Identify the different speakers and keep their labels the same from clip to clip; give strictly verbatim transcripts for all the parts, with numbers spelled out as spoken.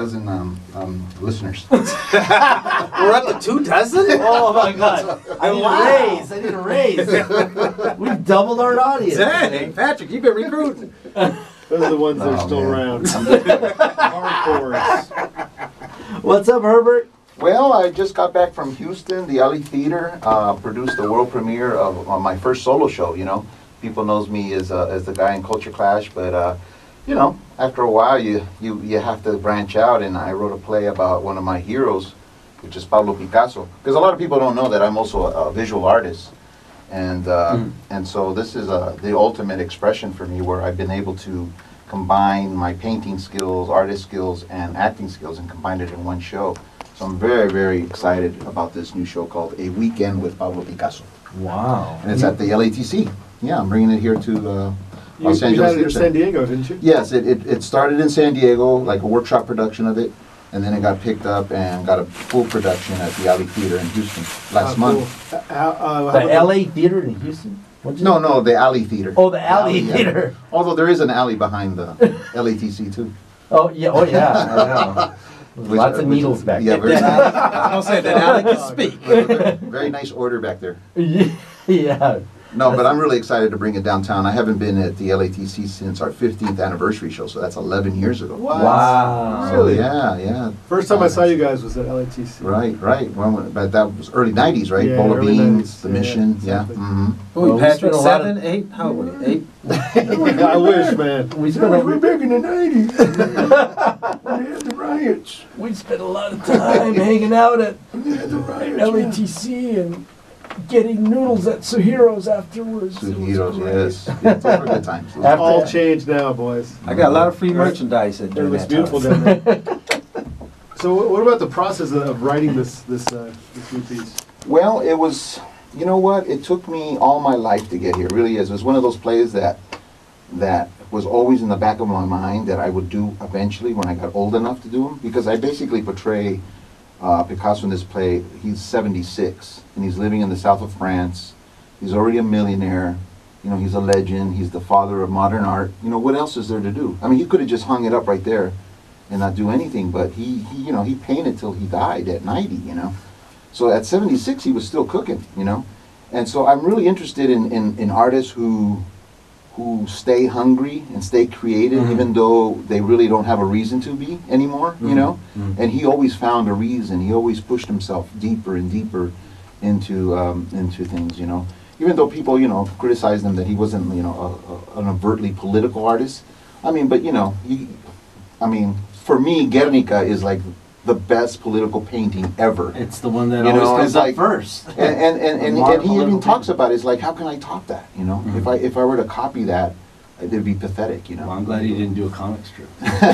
Speaker 1: dozen um, um, listeners.
Speaker 2: We're up to two dozen?
Speaker 3: Oh my God! I need
Speaker 2: Wow.
Speaker 3: a raise. I need a raise. We've doubled our audience.
Speaker 2: Dang, Patrick, you've been recruiting.
Speaker 4: Those are the ones that are
Speaker 1: Oh,
Speaker 4: still
Speaker 1: man.
Speaker 4: around. Hardcores.
Speaker 3: What's up, Herbert?
Speaker 1: Well, I just got back from Houston. The L A Theater uh, produced the world premiere of uh, my first solo show. You know, people knows me as uh, as the guy in Culture Clash, but uh, you know, after a while, you you you have to branch out. And I wrote a play about one of my heroes, which is Pablo Picasso. Because a lot of people don't know that I'm also a, a visual artist, and uh, mm. and so this is uh, the ultimate expression for me, where I've been able to combine my painting skills, artist skills, and acting skills, and combine it in one show. So I'm very, very excited about this new show called A Weekend with Pablo Picasso.
Speaker 3: Wow.
Speaker 1: And it's at the L A T C. Yeah, I'm bringing it here to uh,
Speaker 4: You,
Speaker 1: Los
Speaker 4: you
Speaker 1: Angeles.
Speaker 4: had it in San Diego, didn't you?
Speaker 1: Yes, it, it, it started in San Diego, like a workshop production of it, and then it got picked up and got a full production at the Alley Theater in Houston last
Speaker 4: Ah,
Speaker 1: month.
Speaker 4: cool. Uh, uh,
Speaker 3: The
Speaker 4: how-
Speaker 3: L A Theater in Houston? What'd you
Speaker 1: No,
Speaker 3: say?
Speaker 1: no, the Alley Theater.
Speaker 3: Oh, the Alley
Speaker 1: yeah.
Speaker 3: Theater.
Speaker 1: Although there is an alley behind the L A T C too.
Speaker 3: Oh yeah. Oh yeah. I know. There's
Speaker 1: Which-
Speaker 3: lots of
Speaker 1: which-
Speaker 3: needles back
Speaker 1: yeah,
Speaker 3: there.
Speaker 1: very nice,
Speaker 2: Don't say that, Alec can speak.
Speaker 1: very nice order back there.
Speaker 3: Yeah.
Speaker 1: No, but I'm really excited to bring it downtown. I haven't been at the L A T C since our fifteenth anniversary show, so that's eleven years ago.
Speaker 4: What?
Speaker 3: Wow.
Speaker 1: So yeah, yeah.
Speaker 4: First time I saw you guys was at L A T C.
Speaker 1: Right, right. Well, but that was early nineties, right?
Speaker 4: Yeah,
Speaker 1: Bowl of
Speaker 4: early
Speaker 1: Beans,
Speaker 4: nineties.
Speaker 1: The
Speaker 4: Yeah,
Speaker 1: Mission,
Speaker 4: yeah,
Speaker 1: yeah.
Speaker 4: exactly.
Speaker 1: Mm-hmm.
Speaker 2: Who,
Speaker 3: Well, we
Speaker 2: Patrick,
Speaker 3: spent a lot
Speaker 2: seven,
Speaker 3: of-
Speaker 2: eight? How old are you? Eight?
Speaker 4: I wish, man.
Speaker 3: We spent a,
Speaker 4: back in the nineties. When they had the riots.
Speaker 3: we spent a lot of time hanging out at
Speaker 4: When they had the riots.
Speaker 3: L A T C and getting noodles at Suhiro's afterwards. It was
Speaker 1: Suhiro's,
Speaker 3: great.
Speaker 1: yes. Yeah, those were good times.
Speaker 4: It's all changed now, boys.
Speaker 2: I got a lot of free merchandise at
Speaker 4: It
Speaker 2: during
Speaker 4: looks
Speaker 2: that
Speaker 4: beautiful
Speaker 2: time.
Speaker 4: down there. So wh- what about the process of- of writing this this uh, this new piece?
Speaker 1: Well, it was, you know what? It took me all my life to get here. It really is. It was one of those plays that that was always in the back of my mind that I would do eventually when I got old enough to do them, because I basically portray uh, Picasso in this play. He's seventy-six and he's living in the south of France. He's already a millionaire. You know, he's a legend. He's the father of modern art. You know, what else is there to do? I mean, he could have just hung it up right there and not do anything, but he, he you know, he painted till he died at ninety, you know. So at seventy-six, he was still cooking, you know. And so I'm really interested in, in, in artists who who stay hungry and stay creative,
Speaker 3: Mhm.
Speaker 1: even though they really don't have a reason to be anymore, you
Speaker 3: Mhm.
Speaker 1: know.
Speaker 3: Mhm.
Speaker 1: And he always found a reason. He always pushed himself deeper and deeper into um, into things, you know. Even though people, you know, criticized him that he wasn't, you know, a, a, an overtly political artist. I mean, but you know, he, I mean, for me, Guernica is like the best political painting ever.
Speaker 3: It's the one that
Speaker 1: You
Speaker 3: always
Speaker 1: know,
Speaker 3: comes
Speaker 1: it's
Speaker 3: up
Speaker 1: like-
Speaker 3: first.
Speaker 1: And and, and, and,
Speaker 3: Modern
Speaker 1: and he even
Speaker 3: political
Speaker 1: talks
Speaker 3: painting.
Speaker 1: about it. It's like, how can I top that? You know,
Speaker 3: Mhm.
Speaker 1: if I if I were to copy that, it'd be pathetic. You know.
Speaker 3: Well, I'm glad he didn't do a comic strip.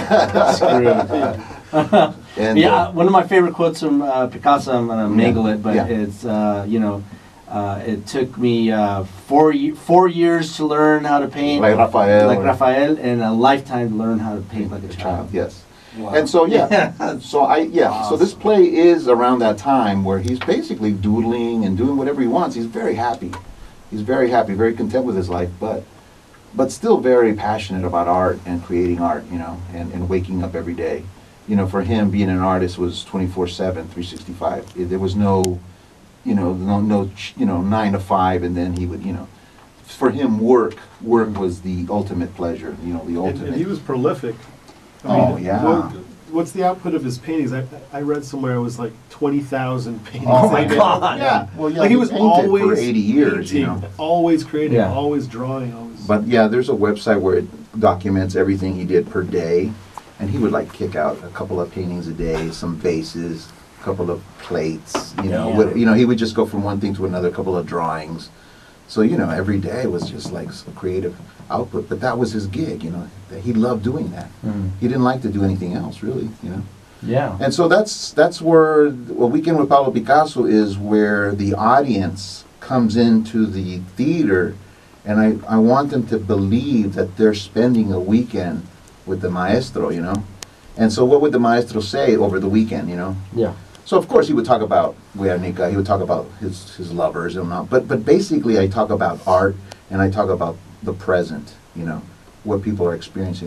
Speaker 1: And,
Speaker 3: yeah,
Speaker 1: uh,
Speaker 3: one of my favorite quotes from uh, Picasso, I'm going to mangle it, but
Speaker 1: yeah.
Speaker 3: it's, uh, you know, uh, it took me uh, four, ye- four years to learn how to paint
Speaker 1: Like Raphael
Speaker 3: like
Speaker 1: or-
Speaker 3: Raphael, and a lifetime to learn how to paint like a
Speaker 1: a
Speaker 3: child.
Speaker 1: child, yes.
Speaker 2: Wow.
Speaker 1: And so yeah, so I yeah, so this
Speaker 3: Awesome.
Speaker 1: play is around that time where he's basically doodling and doing whatever he wants. He's very happy. He's very happy, very content with his life, but but still very passionate about art and creating art, you know, and, and waking up every day. You know, for him, being an artist was twenty-four seven, three sixty-five. There was no, you know, no, no, ch- you know, nine to five, and then he would, you know, for him, work, work was the ultimate pleasure, you know, the
Speaker 4: And,
Speaker 1: ultimate.
Speaker 4: and he was prolific.
Speaker 1: Oh, yeah.
Speaker 4: what- what's the output of his paintings? I, I read somewhere it was like twenty thousand paintings.
Speaker 1: Oh my
Speaker 4: Like,
Speaker 3: God.
Speaker 1: Yeah, well, yeah,
Speaker 4: Like he was
Speaker 1: painted
Speaker 4: always
Speaker 1: for eighty years,
Speaker 4: painting,
Speaker 1: you know.
Speaker 4: always creating,
Speaker 3: Yeah.
Speaker 4: always drawing, always.
Speaker 1: But yeah, there's a website where it documents everything he did per day, and he would like kick out a couple of paintings a day, some vases, a couple of plates, you know.
Speaker 3: Yeah.
Speaker 1: What, you know, he would just go from one thing to another, a couple of drawings. So you know, every day was just like some creative output. But that was his gig, you know. That he loved doing that.
Speaker 3: Mhm.
Speaker 1: He didn't like to do anything else, really, you know.
Speaker 3: Yeah.
Speaker 1: And so that's that's where A Weekend with Pablo Picasso is, where the audience comes into the theater, and I, I want them to believe that they're spending a weekend with the maestro, you know. And so what would the maestro say over the weekend, you know?
Speaker 3: Yeah.
Speaker 1: So of course he would talk about Guernica, he would talk about his, his lovers and all, but but basically I talk about art and I talk about the present, you know, what people are experiencing.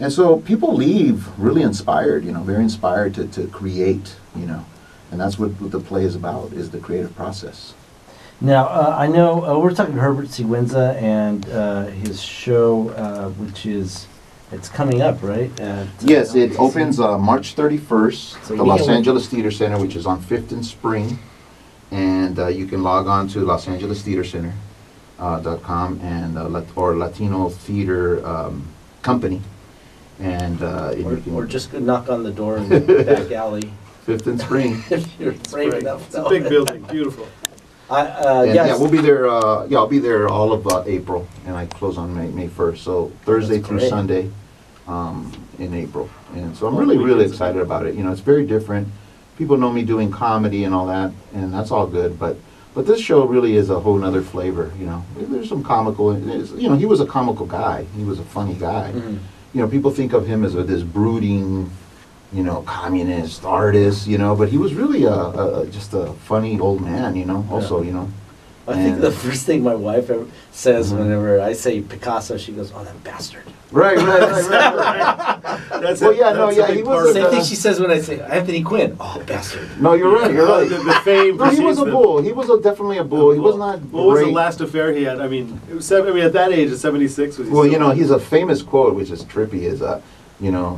Speaker 1: And so people leave really inspired, you know, very inspired to, to create, you know. And that's what, what the play is about, is the creative process.
Speaker 3: Now, uh, I know uh, we're talking Herbert Siguenza and uh, his show, uh, which is, it's coming up, right? At, uh,
Speaker 1: Yes, it opens uh, March thirty-first,
Speaker 3: So
Speaker 1: the
Speaker 3: you
Speaker 1: Los
Speaker 3: can-
Speaker 1: Angeles Theater Center, which is on fifth and Spring. And uh, you can log on to Los Angeles Theater Center uh, dot com and uh, Lat- or Latino Theater um, Company. And, uh, and
Speaker 3: Or,
Speaker 1: you can
Speaker 3: or just go knock on the door in the back alley.
Speaker 1: fifth and Spring.
Speaker 3: If you're brave enough.
Speaker 4: It's a big building, beautiful.
Speaker 3: I, uh,
Speaker 1: And,
Speaker 3: yes.
Speaker 1: yeah, we'll be there. Uh, yeah, I'll be there all of uh, April, and I close on May May first. So Thursday
Speaker 3: That's
Speaker 1: through
Speaker 3: great.
Speaker 1: Sunday um, in April, and so I'm
Speaker 4: All
Speaker 1: really
Speaker 4: the
Speaker 1: really
Speaker 4: weekends.
Speaker 1: excited about it. You know, it's very different. People know me doing comedy and all that, and that's all good. But but this show really is a whole nother flavor. You know, there's some comical. it's- You know, he was a comical guy. He was a funny guy.
Speaker 3: Mhm.
Speaker 1: You know, people think of him as a, this brooding, you know, communist artist. You know, but he was really a, a just a funny old man. You know, also you know.
Speaker 3: I think
Speaker 1: And-
Speaker 3: the first thing my wife ever says
Speaker 1: Mhm.
Speaker 3: whenever I say Picasso, she goes, "Oh, that bastard."
Speaker 1: Right, right, right, right. right.
Speaker 4: That's
Speaker 1: Well,
Speaker 4: it.
Speaker 1: yeah, no,
Speaker 4: That's a
Speaker 1: yeah,
Speaker 4: big
Speaker 1: he
Speaker 4: part
Speaker 1: was
Speaker 4: of
Speaker 3: Same
Speaker 1: a-
Speaker 4: it.
Speaker 3: thing she says when I say Anthony Quinn. Oh, bastard.
Speaker 1: No, you're right. You're
Speaker 4: Uh, the,
Speaker 1: right.
Speaker 4: the fame.
Speaker 1: No, he was
Speaker 4: precedes
Speaker 1: a
Speaker 4: the-
Speaker 1: bull. He was a, definitely a bull. He was not
Speaker 4: What was the
Speaker 1: great.
Speaker 4: last affair he had? I mean, it was seven, I mean, at that age, at seventy-six, was he
Speaker 1: Well,
Speaker 4: still-
Speaker 1: you know, he's a famous quote, which is trippy. Is uh, you know,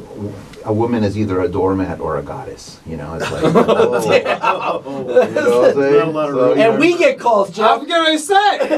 Speaker 1: a woman is either a doormat or a goddess. You know, it's like. oh,
Speaker 4: Oh,
Speaker 1: you know what I'm
Speaker 4: Not a
Speaker 1: saying?
Speaker 4: lot of
Speaker 1: So,
Speaker 4: room.
Speaker 1: you
Speaker 3: And
Speaker 1: know,
Speaker 3: we get calls,
Speaker 2: I
Speaker 3: Jeff.
Speaker 2: forget what I said.
Speaker 1: and,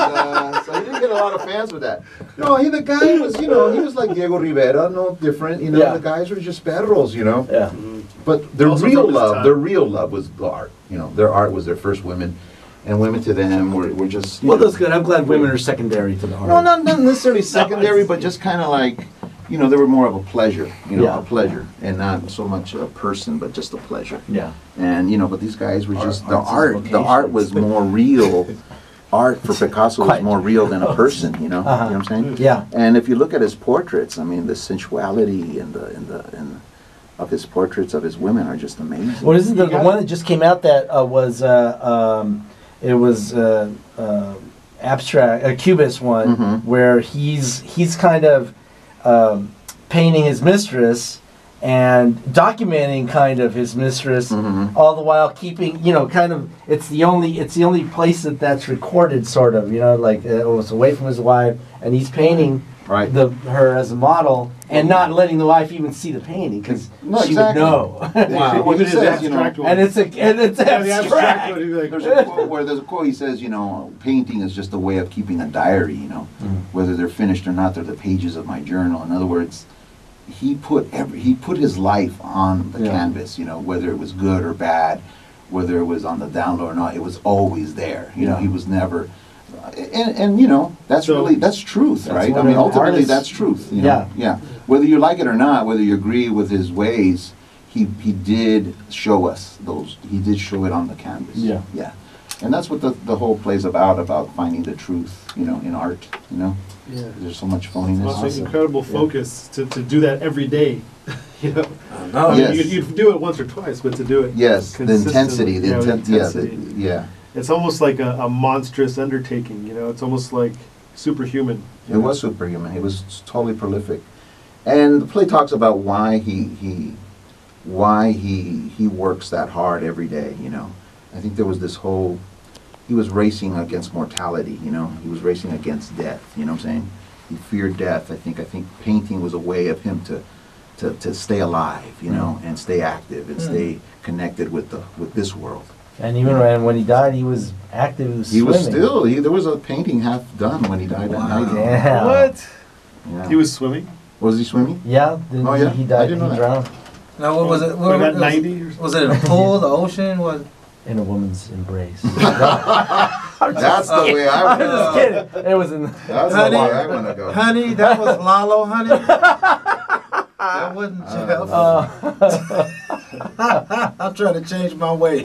Speaker 1: uh, so he didn't get a lot of fans with that. No, he the guy was, you know, he was like Diego Rivera, no different. You know,
Speaker 3: Yeah.
Speaker 1: the guys were just perros, you know.
Speaker 3: Yeah.
Speaker 4: Mhm.
Speaker 1: But their
Speaker 4: Also
Speaker 1: real
Speaker 4: from his
Speaker 1: love,
Speaker 4: time.
Speaker 1: their real love was the art. You know, their art was their first women, and women to them were, were just. you
Speaker 3: Well,
Speaker 1: know,
Speaker 3: that's good. I'm glad women are secondary to the art.
Speaker 1: No, not, not necessarily secondary, but just kind of like, you know, they were more of a pleasure. You know,
Speaker 3: Yeah.
Speaker 1: a pleasure, and not so much a person, but just a pleasure.
Speaker 3: Yeah.
Speaker 1: And you know, but these guys were
Speaker 3: Art-
Speaker 1: just the
Speaker 3: art's his
Speaker 1: art. The art was more real. Art for Picasso was
Speaker 3: Quite.
Speaker 1: more real than a person. You know,
Speaker 3: Uh-huh.
Speaker 1: you know what I'm saying?
Speaker 3: Yeah.
Speaker 1: And if you look at his portraits, I mean, the sensuality and the and the and of his portraits of his women are just amazing.
Speaker 3: Well, isn't the,
Speaker 4: You
Speaker 3: the
Speaker 4: got-
Speaker 3: one that just came out that uh, was uh, um, it was uh, uh, abstract a cubist one
Speaker 1: Mhm.
Speaker 3: where he's he's kind of um, painting his mistress and documenting kind of his mistress,
Speaker 1: Mhm.
Speaker 3: all the while keeping, you know, kind of it's the only it's the only place that that's recorded, sort of, you know, like uh, it was away from his wife, and he's painting
Speaker 1: Right.
Speaker 3: the her as a model and not letting the wife even see the painting because
Speaker 1: No,
Speaker 3: she
Speaker 1: exactly.
Speaker 3: would know.
Speaker 1: Wow. Well, he
Speaker 4: Even his
Speaker 1: says, you know,
Speaker 4: abstract one.
Speaker 3: And it's a and it's
Speaker 4: Yeah, the abstract
Speaker 3: abstract.
Speaker 4: one, he'd be like,
Speaker 1: There's a quote where there's a quote he says, you know, painting is just a way of keeping a diary, you know.
Speaker 3: Mm.
Speaker 1: Whether they're finished or not, they're the pages of my journal. In other words, he put every he put his life on the
Speaker 3: Yeah.
Speaker 1: canvas, you know, whether it was good or bad, whether it was on the down low or not, it was always there. You know,
Speaker 3: Yeah.
Speaker 1: he was never and, and you know, that's
Speaker 4: So-
Speaker 1: really that's truth,
Speaker 3: That's
Speaker 1: right?
Speaker 3: what
Speaker 1: I mean
Speaker 3: an
Speaker 1: ultimately
Speaker 3: artist-
Speaker 1: that's truth. You know? Yeah. Whether you like it or not, whether you agree with his ways, he he did show us those he did show it on the canvas.
Speaker 3: Yeah.
Speaker 1: Yeah. And that's what the, the whole play's about, about finding the truth, you know, in art, you know?
Speaker 4: Yeah.
Speaker 1: There's so much
Speaker 4: It
Speaker 1: phoniness.
Speaker 4: must take
Speaker 3: Awesome.
Speaker 4: incredible
Speaker 3: Yeah.
Speaker 4: focus to, to do that every day. You know,
Speaker 2: No,
Speaker 4: I mean,
Speaker 1: Yes.
Speaker 4: you'd, you'd do it once or twice, but to do it
Speaker 1: Yes, the intensity, the
Speaker 4: consistently, yeah, with
Speaker 1: intent, yeah, the-
Speaker 4: intensity.
Speaker 1: yeah.
Speaker 4: It's almost like a, a monstrous undertaking. You know, it's almost like superhuman. you
Speaker 1: It
Speaker 4: know?
Speaker 1: was superhuman. He was totally prolific. And the play talks about why he, he, why he, he works that hard every day, you know? I think there was this whole, he was racing against mortality, you know? He was racing against death, you know what I'm saying? He feared death. I think, I think painting was a way of him to, to, to stay alive, you know, and stay active and
Speaker 3: Mm.
Speaker 1: stay connected with the, with this world.
Speaker 3: And even when, when he died, he was active. He was
Speaker 1: He
Speaker 3: swimming.
Speaker 1: was still, he, there was a painting half done when he died
Speaker 2: Wow.
Speaker 1: at night.
Speaker 3: Yeah.
Speaker 4: What?
Speaker 1: Yeah.
Speaker 4: He was swimming?
Speaker 1: Was he swimming?
Speaker 3: Yeah. Then
Speaker 1: Oh,
Speaker 3: he,
Speaker 1: yeah?
Speaker 3: he
Speaker 1: I
Speaker 3: died.
Speaker 1: didn't
Speaker 3: He
Speaker 1: know that.
Speaker 3: drowned
Speaker 2: Now, what was it?
Speaker 4: Like
Speaker 2: What
Speaker 4: at
Speaker 2: was,
Speaker 4: ninety or something?
Speaker 2: was it a pool, the ocean? What?
Speaker 3: in a woman's embrace.
Speaker 1: That's the way I
Speaker 3: I'm
Speaker 1: would
Speaker 3: just
Speaker 1: go.
Speaker 3: kidding. It was in.
Speaker 1: That's
Speaker 2: Honey,
Speaker 1: the way I want to go.
Speaker 2: Honey, that was Lalo, honey. That wasn't Jeff.
Speaker 3: Uh,
Speaker 2: I'm trying to change my way.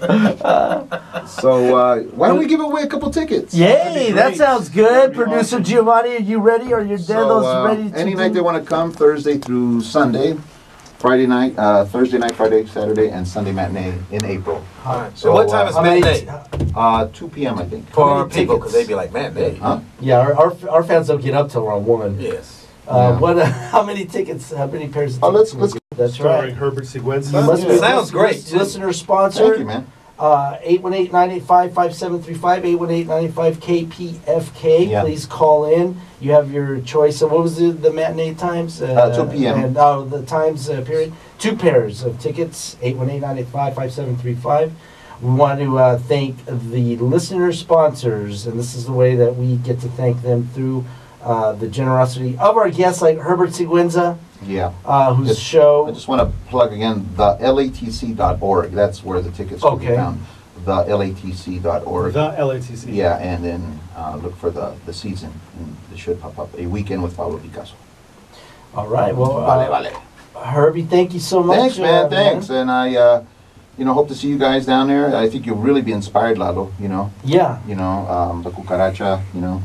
Speaker 1: So uh, why don't we give away a couple tickets?
Speaker 3: Yay! That
Speaker 4: great.
Speaker 3: sounds good.
Speaker 4: That'd be
Speaker 3: Producer
Speaker 4: awesome.
Speaker 3: Giovanni, are you ready? Are your
Speaker 1: So,
Speaker 3: deados
Speaker 1: uh,
Speaker 3: ready to
Speaker 1: any
Speaker 3: do-
Speaker 1: night they want to come, Thursday through Sunday, Friday night, uh, Thursday night, Friday, Saturday, and Sunday matinee in April.
Speaker 2: Alright.
Speaker 1: So,
Speaker 2: what time
Speaker 1: uh,
Speaker 2: is
Speaker 3: How many-
Speaker 2: matinee?
Speaker 1: Uh, two p.m. I think.
Speaker 2: For
Speaker 3: many
Speaker 2: people,
Speaker 3: tickets?
Speaker 2: because they be like, man, they.
Speaker 1: Huh?
Speaker 3: Yeah, our, our, our fans don't get up till around one.
Speaker 2: Yes.
Speaker 3: Uh,
Speaker 1: Yeah.
Speaker 3: What? Uh, how many tickets? How many pairs of
Speaker 1: Oh,
Speaker 3: tickets?
Speaker 1: let's- let's-
Speaker 3: will you- That's
Speaker 4: Starring
Speaker 3: right.
Speaker 4: Herbert Siguenza.
Speaker 3: You must be
Speaker 2: Sounds
Speaker 3: a
Speaker 2: great, too.
Speaker 3: listener sponsor.
Speaker 1: Thank you, man.
Speaker 3: Uh, eight one eight, nine eight five, five seven three five, eight one eight, nine eight five, K P F K.
Speaker 1: Yeah.
Speaker 3: Please call in. You have your choice of, what was the, the matinee times?
Speaker 1: Uh, two p m
Speaker 3: And, oh, the times uh, period. Two pairs of tickets, eight one eight, nine eight five, five seven three five. We want to uh, thank the listener sponsors, and this is the way that we get to thank them through uh, the generosity of our guests like Herbert Siguenza,
Speaker 1: Yeah.
Speaker 3: uh, whose
Speaker 1: Yes.
Speaker 3: show...
Speaker 1: I just want to plug again the L A T C dot org. That's where the tickets can be
Speaker 3: Okay.
Speaker 1: found. The L A T C dot org.
Speaker 4: The L A T C.
Speaker 1: Yeah, and then uh, look for the, the season, and it should pop up. A Weekend with Pablo Picasso.
Speaker 3: All right, well,
Speaker 1: Vale,
Speaker 3: uh,
Speaker 1: vale.
Speaker 3: Herbie, thank you so much.
Speaker 1: Thanks, man.
Speaker 3: uh,
Speaker 1: Thanks, and I, uh, you know, hope to see you guys down there. I think you'll really be inspired, Lalo. You know,
Speaker 3: Yeah.
Speaker 1: you know, um, the cucaracha. You know,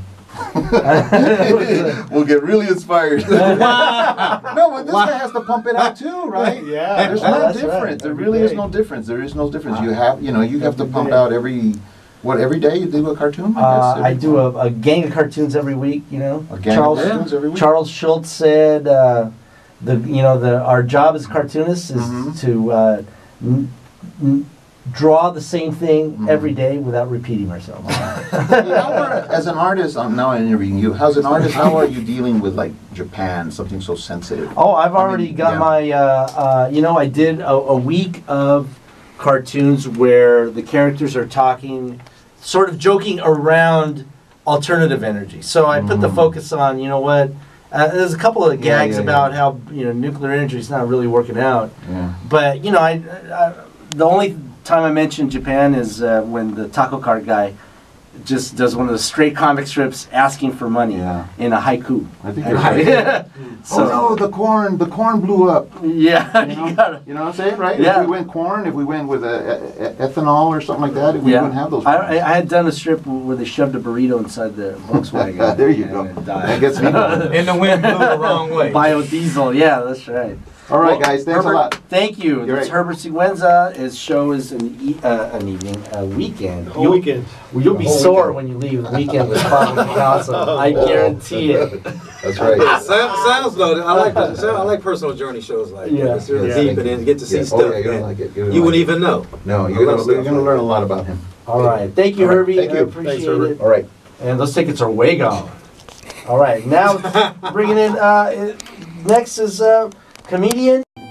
Speaker 1: we'll get really inspired. No, but this guy has to pump it out too, right?
Speaker 4: Yeah.
Speaker 1: There's
Speaker 3: Oh,
Speaker 1: no
Speaker 3: that's
Speaker 1: difference.
Speaker 3: right.
Speaker 1: There
Speaker 4: Every
Speaker 1: really is
Speaker 4: day.
Speaker 1: no difference. There is no difference. You have, you know, you have to
Speaker 4: Every
Speaker 1: pump
Speaker 4: day.
Speaker 1: out every, what, every day you do a cartoon? I
Speaker 3: Uh,
Speaker 1: guess,
Speaker 3: I
Speaker 1: every-
Speaker 3: do a, a gang of cartoons every week, you know.
Speaker 1: A gang of
Speaker 3: Charles,
Speaker 1: cartoons every week?
Speaker 3: Charles Schultz said, uh, the you know the our job as cartoonists is
Speaker 1: Mhm.
Speaker 3: to uh, n- n- draw the same thing
Speaker 1: Mhm.
Speaker 3: every day without repeating ourselves.
Speaker 1: Yeah, how are- as an artist, I'm now interviewing you. As an artist, how are you dealing with like Japan, something so sensitive?
Speaker 3: Oh, I've
Speaker 1: I
Speaker 3: already
Speaker 1: mean,
Speaker 3: got
Speaker 1: yeah.
Speaker 3: my, uh, uh, you know, I did a, a week of cartoons where the characters are talking, sort of joking around alternative energy. So I put the
Speaker 1: Mhm.
Speaker 3: focus on, you know what, uh, there's a couple of
Speaker 1: Yeah,
Speaker 3: gags
Speaker 1: yeah,
Speaker 3: about
Speaker 1: yeah.
Speaker 3: how, you know, nuclear energy is not really working out.
Speaker 1: Yeah.
Speaker 3: But, you know, I, I the only time I mention Japan is uh, when the taco cart guy just does one of the straight comic strips asking for money
Speaker 1: Yeah.
Speaker 3: in a haiku.
Speaker 1: I think you're right.
Speaker 3: So,
Speaker 1: Oh no, the corn, the corn blew up.
Speaker 3: yeah,
Speaker 1: You know,
Speaker 3: you gotta.
Speaker 1: you know what I'm saying, right?
Speaker 3: Yeah.
Speaker 1: If we went corn, if we went with a, a, a- ethanol or something like that, we wouldn't have those
Speaker 3: I, I
Speaker 1: problems.
Speaker 3: I had done a strip where they shoved a burrito inside the Volkswagen.
Speaker 1: There you
Speaker 3: and
Speaker 1: go.
Speaker 3: it died.
Speaker 1: That gets me going.
Speaker 2: And the wind blew the wrong way.
Speaker 3: Biodiesel, yeah, that's right.
Speaker 1: All right,
Speaker 3: Well,
Speaker 1: guys, thanks
Speaker 3: Herbert,
Speaker 1: a lot.
Speaker 3: Thank you.
Speaker 1: You're
Speaker 3: That's
Speaker 1: right.
Speaker 3: Herbert Siguenza. His show is an, e- uh, an evening, a weekend.
Speaker 4: The whole
Speaker 3: You'll-
Speaker 4: weekend.
Speaker 3: Well, you'll be
Speaker 1: The whole
Speaker 3: sore
Speaker 1: weekend.
Speaker 3: when you leave the weekend with Pablo Picasso. I guarantee it.
Speaker 1: That's right.
Speaker 2: Sound, sounds loaded. I like the, sound, I like personal journey shows like
Speaker 3: Yeah.
Speaker 2: that. It's really
Speaker 1: Yes,
Speaker 2: deep
Speaker 1: thank
Speaker 2: and
Speaker 1: you.
Speaker 2: then get to see
Speaker 1: Yes.
Speaker 2: stuff
Speaker 1: Oh, yeah, you're
Speaker 2: that
Speaker 1: gonna like it. You're
Speaker 2: you
Speaker 1: gonna
Speaker 2: wouldn't
Speaker 1: like
Speaker 2: even know.
Speaker 1: No,
Speaker 2: I
Speaker 1: you're
Speaker 2: love
Speaker 1: gonna, you're
Speaker 2: stuff
Speaker 1: gonna
Speaker 2: like
Speaker 1: learn
Speaker 2: that.
Speaker 1: a lot about him.
Speaker 3: All right. Thank you,
Speaker 1: All right.
Speaker 3: Herbie.
Speaker 1: Thank
Speaker 3: I
Speaker 1: you.
Speaker 3: appreciate
Speaker 4: Thanks, Herbert.
Speaker 3: it.
Speaker 1: All right.
Speaker 3: And those tickets are way gone. All right. Now, bringing in, uh, next is uh, comedian